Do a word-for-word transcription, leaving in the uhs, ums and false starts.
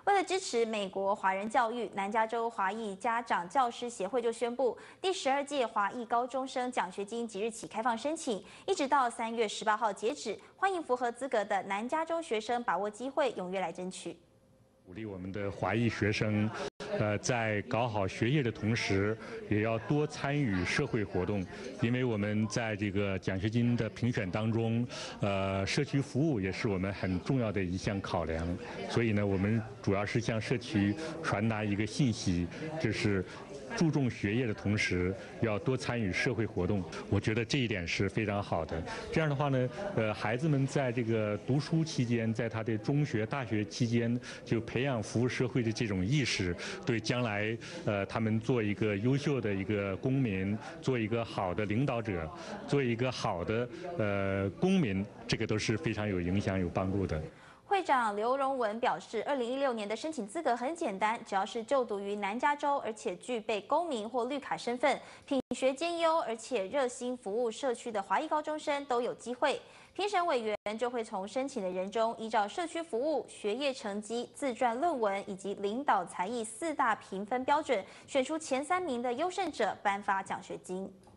为了支持美国华人教育，南加州华裔家长教师协会就宣布，第十二届华裔高中生奖学金即日起开放申请，一直到三月十八号截止。欢迎符合资格的南加州学生把握机会，踊跃来争取。 鼓励我们的华裔学生。 呃，在搞好学业的同时，也要多参与社会活动，因为我们在这个奖学金的评选当中，呃，社区服务也是我们很重要的一项考量。所以呢，我们主要是向社区传达一个信息，就是注重学业的同时，要多参与社会活动。我觉得这一点是非常好的。这样的话呢，呃，孩子们在这个读书期间，在他的中学、大学期间，就培养服务社会的这种意识。 对将来，呃，他们做一个优秀的一个公民，做一个好的领导者，做一个好的呃公民，这个都是非常有影响、有帮助的。 会长刘荣文表示，二零一六年的申请资格很简单，只要是就读于南加州，而且具备公民或绿卡身份，品学兼优，而且热心服务社区的华裔高中生都有机会。评审委员就会从申请的人中，依照社区服务、学业成绩、自传论文以及领导才艺四大评分标准，选出前三名的优胜者，颁发奖学金。